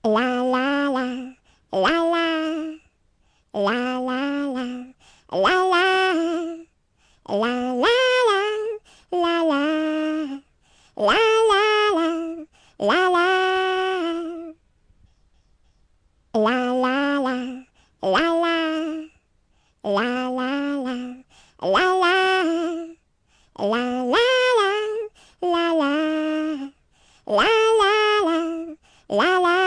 La la la, la la, la la la, la la, la la la, la la, la la la, la la. La la la, la la, la la la, la la, la la la, la la, la la la, la la.